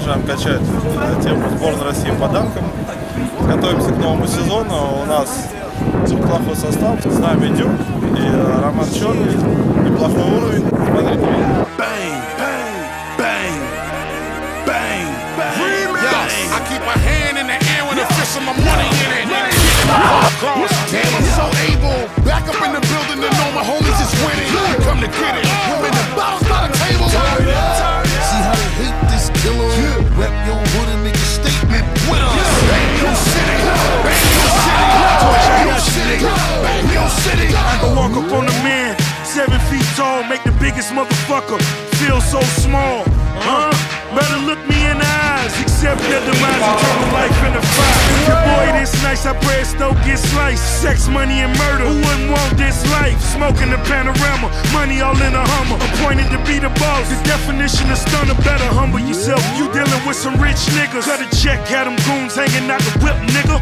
продолжаем качать тему сборной России по данкам. Готовимся к новому сезону. У нас неплохой состав. С нами Дюк и Роман Черный. Неплохой уровень. Смотрите. Bang, bang, bang, bang, bang. Yes. I keep a hand in the air with a fist of my money in it. Damn, I'm so able. Back up in the building to know my homies is winning. Come to get it. Women and bottles by the table. See how they hate this killer. Rep your hood and nigga statement with us. Bang your city. Bang your city. Bang your city. Bang your city. I can walk up on a man, 7 feet tall, make the biggest motherfucker feel so small. Better look me in the eyes, accept their demise and turn my life into fire. Your boy this nice, I pray it don't get sliced. Sex, money, and murder, who wouldn't want this life? Smoking the panorama, money all in a Hummer. Appointed to be the boss, the definition of stunner. Better humble yourself, you dealing with some rich niggas. Cut a check, had them goons hanging out the whip, nigga.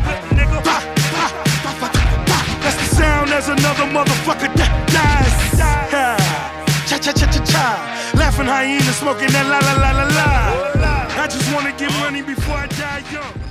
That's the sound as another motherfucker dies. Cha-cha-cha-cha-cha. Laughing hyena, smoking that la la la la la. I just wanna get money before I die young.